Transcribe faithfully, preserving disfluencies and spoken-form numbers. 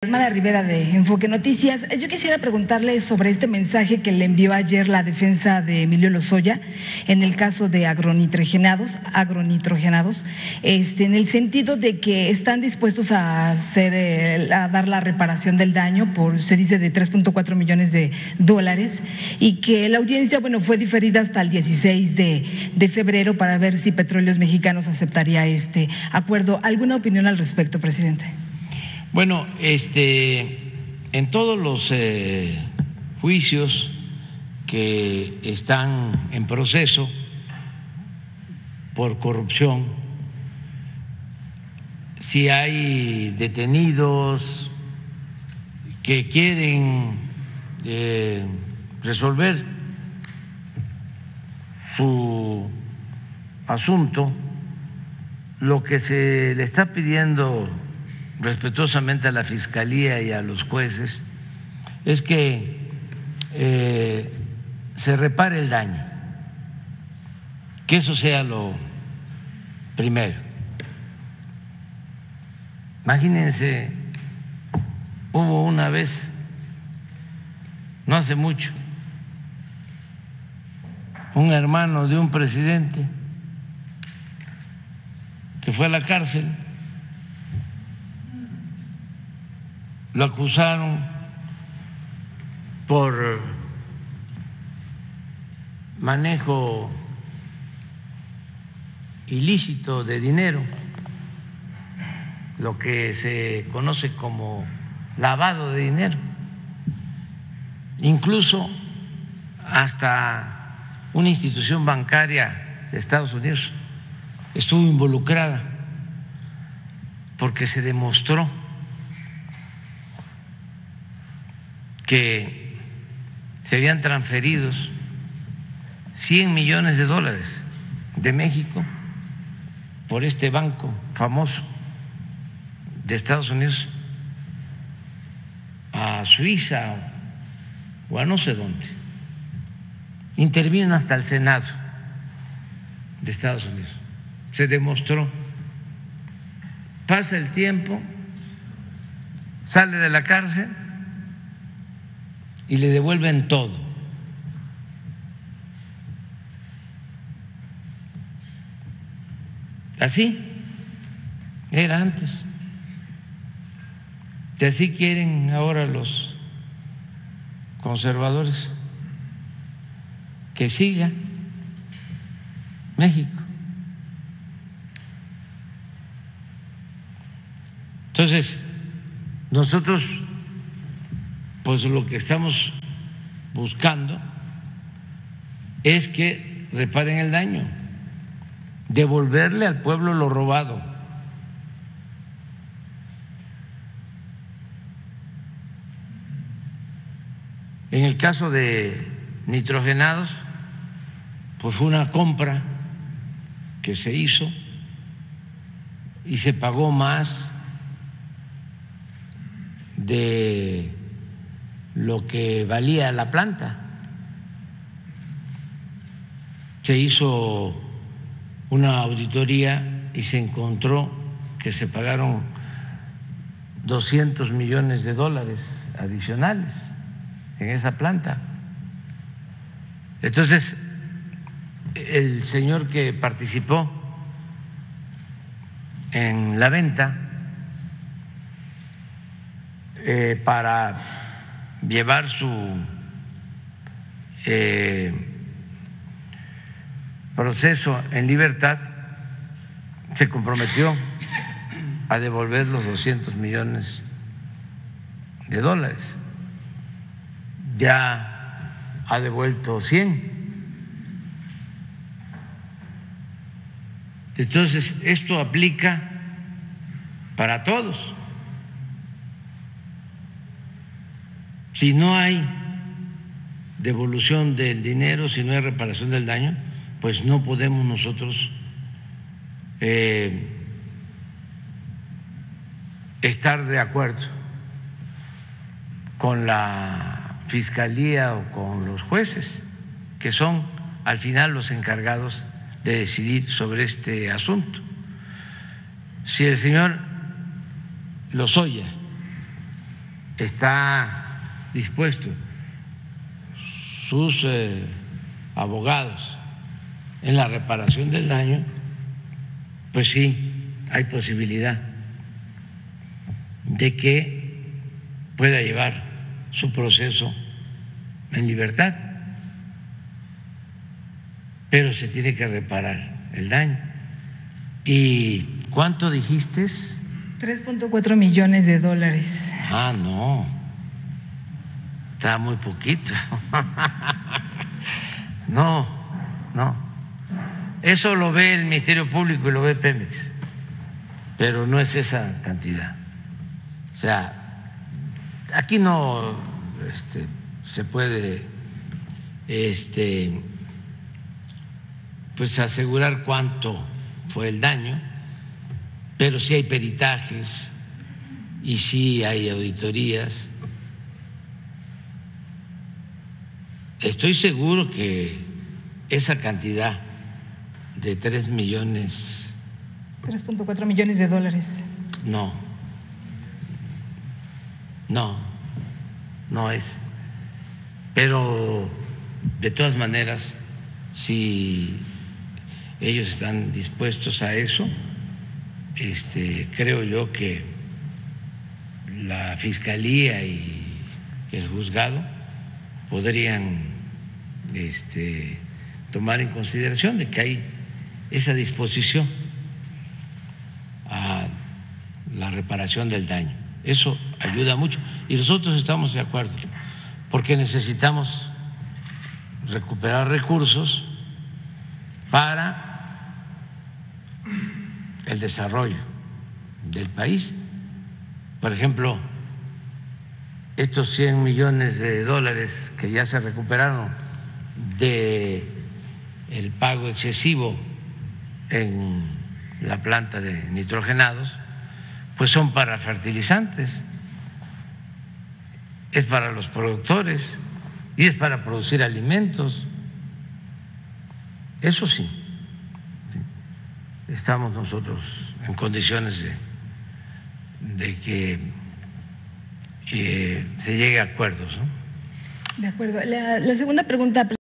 Mara Rivera de Enfoque Noticias. Yo quisiera preguntarle sobre este mensaje que le envió ayer la defensa de Emilio Lozoya en el caso de agronitrogenados, agronitrogenados, este, en el sentido de que están dispuestos a hacer, a dar la reparación del daño por, se dice, de tres punto cuatro millones de dólares, y que la audiencia, bueno, fue diferida hasta el dieciséis de febrero para ver si Petróleos Mexicanos aceptaría este acuerdo. ¿Alguna opinión al respecto, presidente? Bueno, este, en todos los eh, juicios que están en proceso por corrupción, si hay detenidos que quieren eh, resolver su asunto, lo que se le está pidiendo respetuosamente a la Fiscalía y a los jueces es que eh, se repare el daño, que eso sea lo primero. Imagínense, hubo una vez, no hace mucho, un hermano de un presidente que fue a la cárcel. Lo acusaron por manejo ilícito de dinero, lo que se conoce como lavado de dinero. Incluso hasta una institución bancaria de Estados Unidos estuvo involucrada porque se demostró que se habían transferido cien millones de dólares de México por este banco famoso de Estados Unidos a Suiza o a no sé dónde. Intervino hasta el Senado de Estados Unidos. Se demostró. Pasa el tiempo, sale de la cárcel y le devuelven todo. Así era antes. Y así quieren ahora los conservadores que siga México. Entonces, nosotros pues lo que estamos buscando es que reparen el daño, devolverle al pueblo lo robado. En el caso de nitrogenados, pues fue una compra que se hizo y se pagó más de lo que valía la planta. Se hizo una auditoría y se encontró que se pagaron doscientos millones de dólares adicionales en esa planta. Entonces, el señor que participó en la venta eh, para llevar su eh, proceso en libertad, se comprometió a devolver los doscientos millones de dólares. Ya ha devuelto cien. Entonces, esto aplica para todos. Si no hay devolución del dinero, si no hay reparación del daño, pues no podemos nosotros eh, estar de acuerdo con la Fiscalía o con los jueces, que son al final los encargados de decidir sobre este asunto. Si el señor Lozoya está dispuesto, sus eh, abogados, en la reparación del daño, pues sí, hay posibilidad de que pueda llevar su proceso en libertad, pero se tiene que reparar el daño. ¿Y cuánto dijiste? tres punto cuatro millones de dólares. Ah, no, está muy poquito. No, no. Eso lo ve el Ministerio Público y lo ve Pemex, pero no es esa cantidad. O sea, aquí no este, se puede este, pues asegurar cuánto fue el daño, pero sí hay peritajes y sí hay auditorías. Estoy seguro que esa cantidad de tres millones. tres punto cuatro millones de dólares. No, no, no es. Pero de todas maneras, si ellos están dispuestos a eso, este, creo yo que la Fiscalía y el juzgado podrían este, tomar en consideración de que hay esa disposición a la reparación del daño. Eso ayuda mucho y nosotros estamos de acuerdo porque necesitamos recuperar recursos para el desarrollo del país. Por ejemplo, estos cien millones de dólares que ya se recuperaron de el pago excesivo en la planta de nitrogenados, pues son para fertilizantes, es para los productores y es para producir alimentos. Eso sí, estamos nosotros en condiciones de, de que eh, se llegue a acuerdos, ¿no? De acuerdo. La, la segunda pregunta.